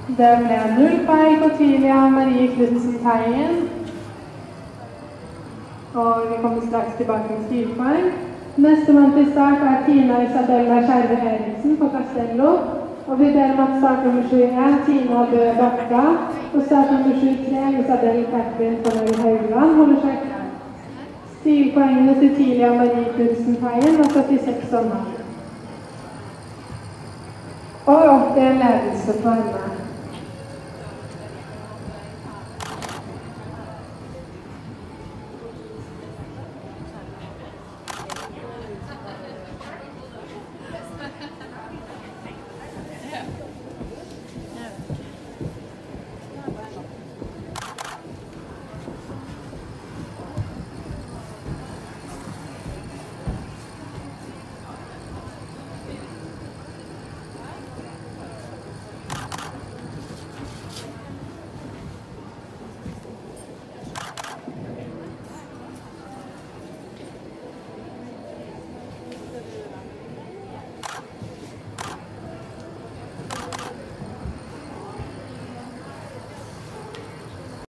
Det ble 0 poeng på Tilia Marie Knudsen Teigen. Og vi kommer straks tilbake med 4 poeng. Neste mann til start Tina Isabella Skjerve Eriksen på Castello. Og vi ber om at start nummer 7 Tina Bø Bakka. Og start nummer 7-3 Isabel Catherine Fornøy Haugland holder seg klar. Stilpoengene til Tilia Marie Knudsen Teigen var 76 sommer. Og opp til en ledelse for henne.